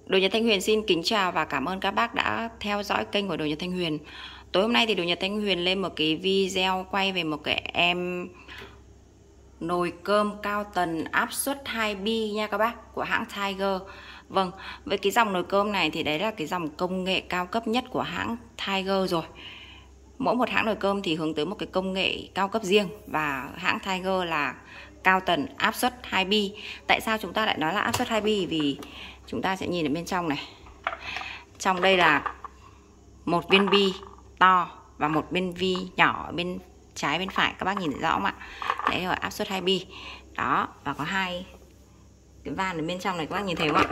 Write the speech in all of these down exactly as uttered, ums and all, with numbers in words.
Đồ Nhật Thanh Huyền xin kính chào và cảm ơn các bác đã theo dõi kênh của Đồ Nhật Thanh Huyền. Tối hôm nay thì Đồ Nhật Thanh Huyền lên một cái video quay về một cái em nồi cơm cao tần áp suất hai bi nha các bác, của hãng Tiger. Vâng, với cái dòng nồi cơm này thì đấy là cái dòng công nghệ cao cấp nhất của hãng Tiger rồi. Mỗi một hãng nồi cơm thì hướng tới một cái công nghệ cao cấp riêng, và hãng Tiger là cao tần áp suất hai bi. Tại sao chúng ta lại nói là áp suất hai bi? Vì chúng ta sẽ nhìn ở bên trong này. Trong đây là một viên bi to và một viên bi nhỏ ở bên trái bên phải, các bác nhìn thấy rõ không ạ? Đấy là áp suất hai bi. Đó, và có hai cái van ở bên trong này, các bác nhìn thấy không ạ?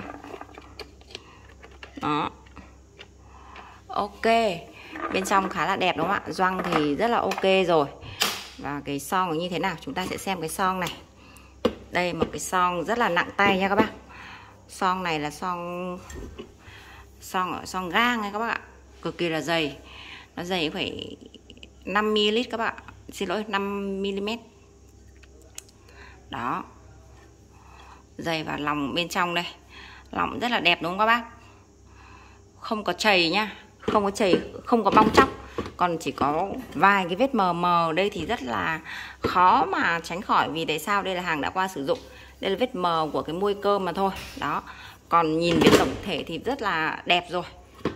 Đó. Ok. Bên trong khá là đẹp đúng không ạ? Gioăng thì rất là ok rồi. Và cái son như thế nào? Chúng ta sẽ xem cái son này. Đây, một cái son rất là nặng tay nha các bác. Son này là son son ở son gang này các bác ạ. Cực kỳ là dày. Nó dày phải năm mi-li-lít các bác ạ. Xin lỗi, năm mi-li-mét. Đó. Dày và lòng bên trong đây. Lòng rất là đẹp đúng không các bác? Không có chày nha. Không có chày, không có bong tróc. Còn chỉ có vài cái vết mờ mờ đây thì rất là khó mà tránh khỏi. Vì tại sao? Đây là hàng đã qua sử dụng. Đây là vết mờ của cái muôi cơm mà thôi. Đó. Còn nhìn về tổng thể thì rất là đẹp rồi.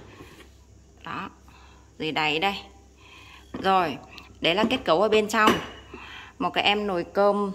Đó. Dưới đáy đây. Rồi. Đấy là kết cấu ở bên trong. Một cái em nồi cơm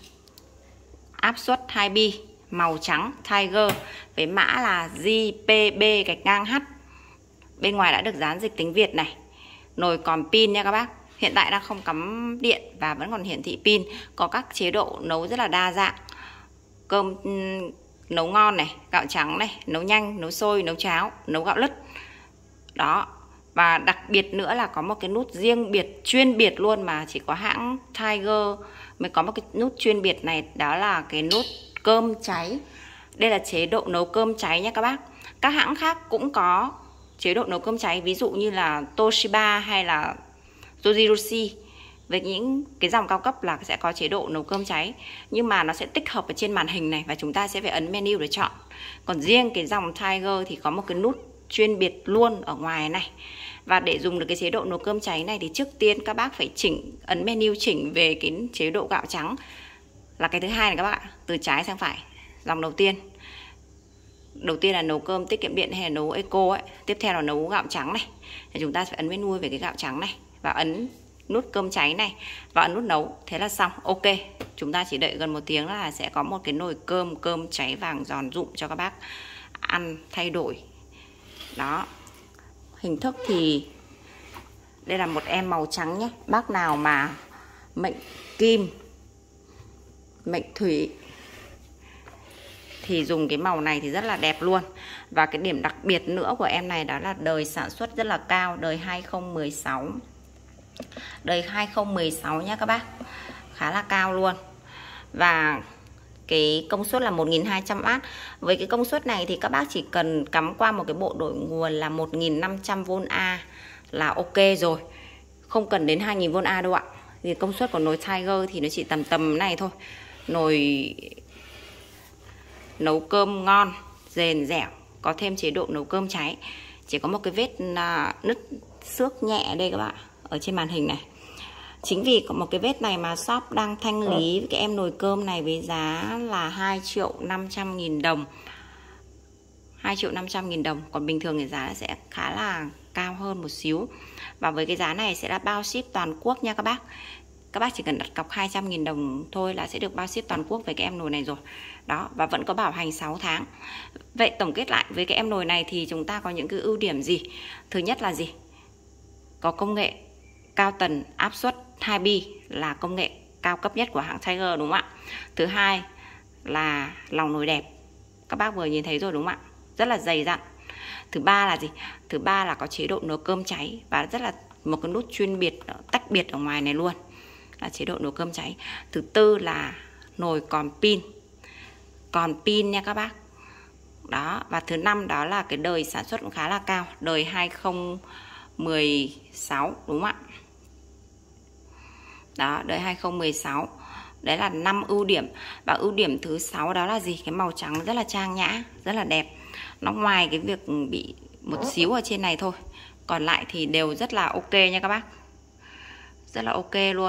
áp suất hai bi màu trắng Tiger với mã là G P B gạch ngang H. Bên ngoài đã được dán dịch tiếng Việt này. Nồi còn pin nha các bác. Hiện tại đang không cắm điện và vẫn còn hiển thị pin. Có các chế độ nấu rất là đa dạng. Cơm nấu ngon này, gạo trắng này, nấu nhanh, nấu sôi, nấu cháo, nấu gạo lứt. Đó. Và đặc biệt nữa là có một cái nút riêng biệt, chuyên biệt luôn, mà chỉ có hãng Tiger mới có một cái nút chuyên biệt này. Đó là cái nút cơm cháy. Đây là chế độ nấu cơm cháy nha các bác. Các hãng khác cũng có chế độ nấu cơm cháy, ví dụ như là Toshiba hay là Yojirushi. Với những cái dòng cao cấp là sẽ có chế độ nấu cơm cháy, nhưng mà nó sẽ tích hợp ở trên màn hình này và chúng ta sẽ phải ấn menu để chọn. Còn riêng cái dòng Tiger thì có một cái nút chuyên biệt luôn ở ngoài này. Và để dùng được cái chế độ nấu cơm cháy này thì trước tiên các bác phải chỉnh, ấn menu chỉnh về cái chế độ gạo trắng là cái thứ hai này các bác ạ, từ trái sang phải. Dòng đầu tiên Đầu tiên là nấu cơm tiết kiệm điện hay là nấu eco ấy. Tiếp theo là nấu gạo trắng này. Thì chúng ta sẽ ấn menu về cái gạo trắng này và ấn nút cơm cháy này và ấn nút nấu. Thế là xong. Ok. Chúng ta chỉ đợi gần một tiếng là sẽ có một cái nồi cơm cơm cháy vàng giòn rụm cho các bác ăn thay đổi. Đó. Hình thức thì đây là một em màu trắng nhé. Bác nào mà mệnh kim, mệnh thủy thì dùng cái màu này thì rất là đẹp luôn. Và cái điểm đặc biệt nữa của em này đó là đời sản xuất rất là cao, đời hai không một sáu. Đời hai không một sáu nha các bác. Khá là cao luôn. Và cái công suất là một nghìn hai trăm oát. Với cái công suất này thì các bác chỉ cần cắm qua một cái bộ đổi nguồn là một nghìn năm trăm vôn A là ok rồi. Không cần đến hai nghìn vôn A đâu ạ. Vì công suất của nồi Tiger thì nó chỉ tầm tầm này thôi. Nồi nấu cơm ngon, rền dẻo, có thêm chế độ nấu cơm cháy. Chỉ có một cái vết uh, nứt xước nhẹ đây các bạn, ở trên màn hình này. Chính vì có một cái vết này mà shop đang thanh lý cái em nồi cơm này với giá là hai triệu năm trăm nghìn đồng. hai triệu năm trăm nghìn đồng. Còn bình thường thì giá sẽ khá là cao hơn một xíu. Và với cái giá này sẽ là bao ship toàn quốc nha các bác. Các bác chỉ cần đặt cọc hai trăm nghìn đồng thôi là sẽ được bao ship toàn quốc với cái em nồi này rồi. Đó, và vẫn có bảo hành sáu tháng. Vậy tổng kết lại với cái em nồi này thì chúng ta có những cái ưu điểm gì? Thứ nhất là gì? Có công nghệ cao tần áp suất hai bi là công nghệ cao cấp nhất của hãng Tiger đúng không ạ? Thứ hai là lòng nồi đẹp. Các bác vừa nhìn thấy rồi đúng không ạ? Rất là dày dặn. Thứ ba là gì? Thứ ba là có chế độ nấu cơm cháy và rất là một cái nút chuyên biệt tách biệt ở ngoài này luôn. Là chế độ nấu cơm cháy. Thứ tư là nồi còn pin. Còn pin nha các bác. Đó, và thứ năm đó là cái đời sản xuất cũng khá là cao, đời hai không một sáu đúng không ạ? Đó, đời hai không một sáu. Đấy là năm ưu điểm. Và ưu điểm thứ sáu đó là gì? Cái màu trắng rất là trang nhã, rất là đẹp. Nó ngoài cái việc bị một xíu ở trên này thôi, còn lại thì đều rất là ok nha các bác. Rất là ok luôn.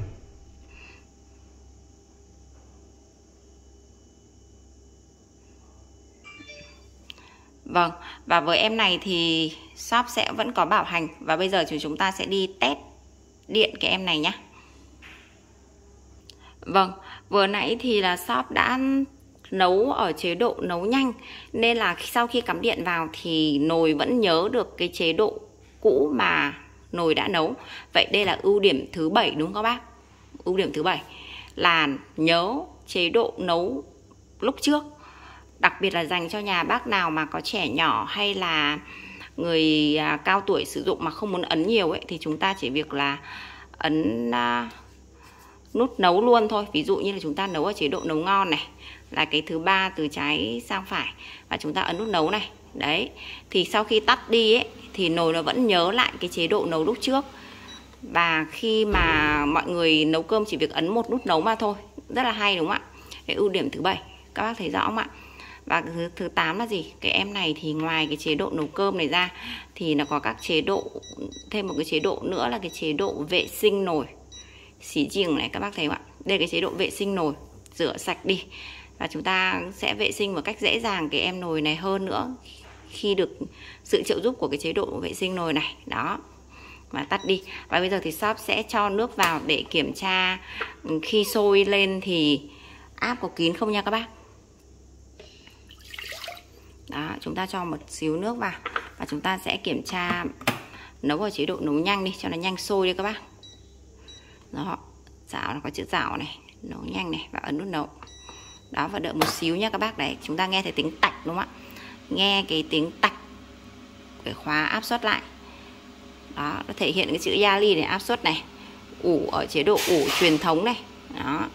Vâng, và với em này thì shop sẽ vẫn có bảo hành. Và bây giờ chúng ta sẽ đi test điện cái em này nhé. Vâng, vừa nãy thì là shop đã nấu ở chế độ nấu nhanh, nên là sau khi cắm điện vào thì nồi vẫn nhớ được cái chế độ cũ mà nồi đã nấu. Vậy đây là ưu điểm thứ bảy đúng không các bác? Ưu điểm thứ bảy là nhớ chế độ nấu lúc trước. Đặc biệt là dành cho nhà bác nào mà có trẻ nhỏ hay là người à, cao tuổi sử dụng mà không muốn ấn nhiều ấy, thì chúng ta chỉ việc là ấn à, nút nấu luôn thôi. Ví dụ như là chúng ta nấu ở chế độ nấu ngon này, là cái thứ ba từ trái sang phải, và chúng ta ấn nút nấu này. Đấy, thì sau khi tắt đi ấy, thì nồi nó vẫn nhớ lại cái chế độ nấu lúc trước. Và khi mà mọi người nấu cơm chỉ việc ấn một nút nấu mà thôi. Rất là hay đúng không ạ? Cái ưu điểm thứ bảy, các bác thấy rõ không ạ? Và thứ, thứ tám là gì? Cái em này thì ngoài cái chế độ nấu cơm này ra thì nó có các chế độ, thêm một cái chế độ nữa là cái chế độ vệ sinh nồi. Xí chiềng này, các bác thấy không ạ? Đây là cái chế độ vệ sinh nồi, rửa sạch đi. Và chúng ta sẽ vệ sinh một cách dễ dàng cái em nồi này hơn nữa khi được sự trợ giúp của cái chế độ vệ sinh nồi này. Đó, và tắt đi. Và bây giờ thì shop sẽ cho nước vào để kiểm tra khi sôi lên thì áp có kín không nha các bác. Đó, chúng ta cho một xíu nước vào và chúng ta sẽ kiểm tra nấu ở chế độ nấu nhanh đi cho nó nhanh sôi đi các bác. Đó, chảo nó có chữ chảo này, nấu nhanh này, và ấn nút nấu. Đó, và đợi một xíu nha các bác. Đấy, chúng ta nghe thấy tiếng tạch đúng không ạ? Nghe cái tiếng tạch cái khóa áp suất lại. Đó, nó thể hiện cái chữ Yali để áp suất này. Ủ ở chế độ ủ truyền thống này. Đó.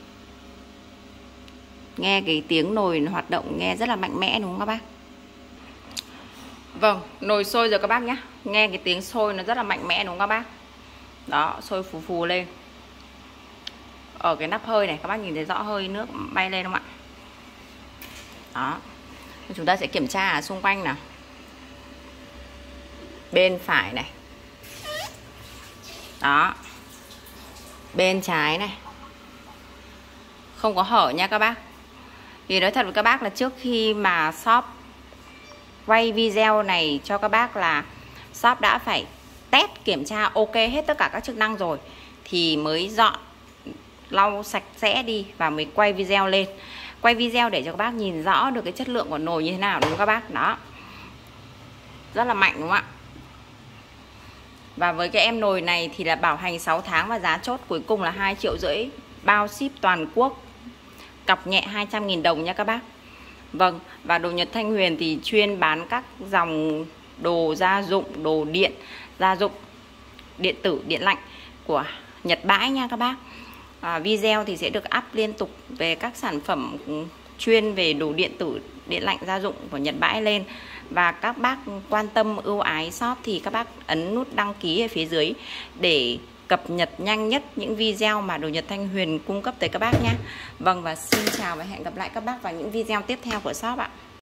Nghe cái tiếng nồi hoạt động nghe rất là mạnh mẽ đúng không các bác? Vâng, nồi sôi rồi các bác nhé. Nghe cái tiếng sôi nó rất là mạnh mẽ đúng không các bác? Đó, sôi phù phù lên. Ở cái nắp hơi này các bác nhìn thấy rõ hơi nước bay lên không ạ? Đó. Chúng ta sẽ kiểm tra ở xung quanh nào. Bên phải này. Đó. Bên trái này. Không có hở nha các bác. Thì nói thật với các bác là trước khi mà shop quay video này cho các bác là shop đã phải test kiểm tra ok hết tất cả các chức năng rồi thì mới dọn lau sạch sẽ đi và mới quay video lên. Quay video để cho các bác nhìn rõ được cái chất lượng của nồi như thế nào đúng không các bác? Đó, rất là mạnh đúng không ạ? Và với cái em nồi này thì là bảo hành sáu tháng và giá chốt cuối cùng là hai triệu rưỡi, bao ship toàn quốc, cọc nhẹ hai trăm nghìn đồng nha các bác. Vâng, và đồ Nhật Thanh Huyền thì chuyên bán các dòng đồ gia dụng, đồ điện, gia dụng, điện tử, điện lạnh của Nhật bãi nha các bác. À, video thì sẽ được up liên tục về các sản phẩm chuyên về đồ điện tử, điện lạnh, gia dụng của Nhật bãi lên. Và các bác quan tâm ưu ái shop thì các bác ấn nút đăng ký ở phía dưới để cập nhật nhanh nhất những video mà đồ Nhật Thanh Huyền cung cấp tới các bác nhé. Vâng, và xin chào và hẹn gặp lại các bác vào những video tiếp theo của shop ạ.